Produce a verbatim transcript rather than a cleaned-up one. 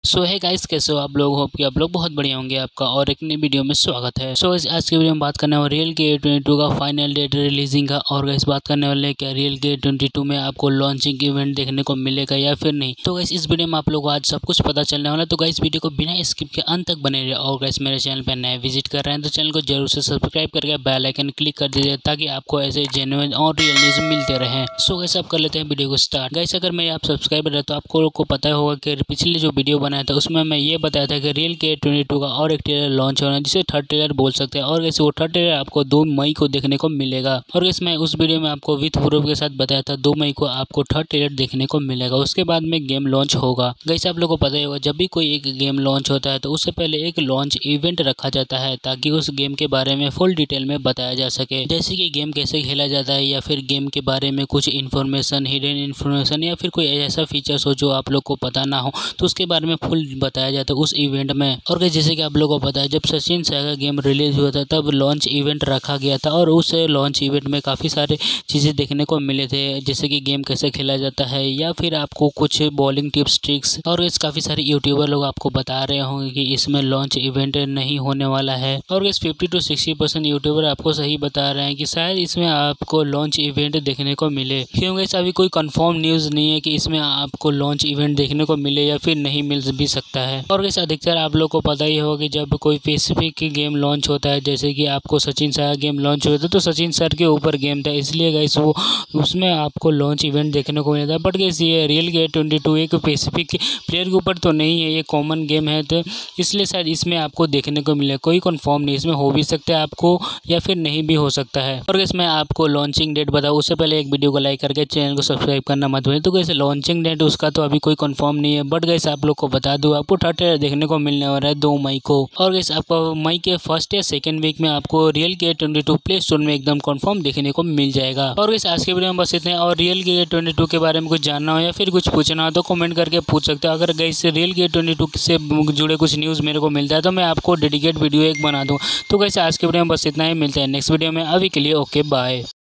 सो है गाइस, कैसे हो आप लोग? होप कि आप लोग बहुत बढ़िया होंगे। आपका और एक नई वीडियो में स्वागत है। सो so, आज के वीडियो में बात करने वाले रियल के ट्वेंटी टू का फाइनल डेट रिलीजिंग का। और गाइस बात करने वाले क्या रियल के ट्वेंटी टू में आपको लॉन्चिंग इवेंट देखने को मिलेगा या फिर नहीं। तो गाइस इस वीडियो में आप लोग को आज सब कुछ पता चलने वाला है। तो गाइस वीडियो को बिना स्किप के अंत तक बने रहे। और गाइस मेरे चैनल पर नए विजिट कर रहे हैं तो चैनल को जरूर से सब्सक्राइब करके बेल आइकन क्लिक कर दीजिए ताकि आपको ऐसे जेन्युइन और रियल न्यूज मिलते रहे। सो गाइस अब कर लेते हैं वीडियो को स्टार्ट। गाइस अगर मैं आप सब्सक्राइबर है तो आपको लोग को पता होगा कि पिछले जो वीडियो बनाया था उसमें मैं ये बताया था कि रियल के ट्वेंटी टू का और एक ट्रेलर लॉन्च होना है जिसे थर्ड ट्रेलर बोल सकते हैं। और वैसे वो थर्ड ट्रेलर आपको दो मई को देखने को मिलेगा। और वैसे मैं उस वीडियो में आपको विथ प्रूफ के साथ बताया था दो मई को आपको थर्ड ट्रेलर देखने को मिलेगा। उसके बाद में गेम लॉन्च होगा। गाइस आप लोगों को पता ही होगा, जब भी कोई एक गेम लॉन्च होता है तो उससे पहले एक लॉन्च इवेंट रखा जाता है ताकि उस गेम के बारे में फुल डिटेल में बताया जा सके। जैसे कि गेम कैसे खेला जाता है या फिर गेम के बारे में कुछ इन्फॉर्मेशन, हिडन इन्फॉर्मेशन या फिर कोई ऐसा फीचर्स हो जो आप लोग को पता ना हो तो उसके बारे में फुल बताया जाता है उस इवेंट में। और जैसे कि आप लोगों को पता है, जब सचिन सागा गेम रिलीज हुआ था तब लॉन्च इवेंट रखा गया था और उस लॉन्च इवेंट में काफ़ी सारे चीज़ें देखने को मिले थे, जैसे कि गेम कैसे खेला जाता है या फिर आपको कुछ बॉलिंग टिप्स ट्रिक्स। और इस काफ़ी सारे यूट्यूबर लोग आपको बता रहे होंगे कि इसमें लॉन्च इवेंट नहीं होने वाला है। और इस fifty to sixty percent YouTuber आपको सही बता रहे हैं कि शायद इसमें आपको लॉन्च इवेंट देखने को मिले, क्योंकि अभी कोई कंफर्म न्यूज़ नहीं है कि इसमें आपको लॉन्च इवेंट देखने को मिले या फिर नहीं मिल भी सकता है। और इस अधिकतर आप लोग को पता ही होगा कि जब कोई स्पेसिफिक गेम लॉन्च होता है, जैसे कि आपको सचिन सागा गेम लॉन्च हुआ था तो सचिन सर के ऊपर गेम था, इसलिए गाइस वो उसमें आपको लॉन्च इवेंट देखने को मिला था। बट गाइस ये रियल के ट्वेंटी टू एक स्पेसिफिक प्लेयर के ऊपर तो नहीं है, ये कॉमन गेम है तो इसलिए शायद इसमें आपको देखने को मिले। कोई कंफर्म नहीं, इसमें हो भी सकता है आपको या फिर नहीं भी हो सकता है। और गाइस मैं आपको लॉन्चिंग डेट बताऊँ उससे पहले एक वीडियो को लाइक करके चैनल को सब्सक्राइब करना मत भूलिए। तो गाइस लॉन्चिंग डेट उसका तो अभी कोई कंफर्म नहीं है, बट गाइस आप लोग को बता दूं आपको थर्ड ट्रेलर देखने को मिलने वाला है दो मई को। और गाइस आपको मई के फर्स्ट या सेकंड वीक में आपको रियल के ट्वेंटी टू प्ले स्टोर में एकदम कंफर्म देखने को मिल जाएगा। और गाइस आज के वीडियो में बस इतने। और रियल के ट्वेंटी टू के बारे में कुछ जानना हो या फिर कुछ पूछना हो तो कमेंट करके पूछ सकते हो। अगर गाइस रियल के ट्वेंटी टू से जुड़े कुछ न्यूज़ मेरे को मिलता है तो मैं आपको डेडिकेट वीडियो एक बना दूँ। तो गाइस आज के वीडियो में बस इतना ही, मिलता है नेक्स्ट वीडियो में। अभी के लिए ओके बाय।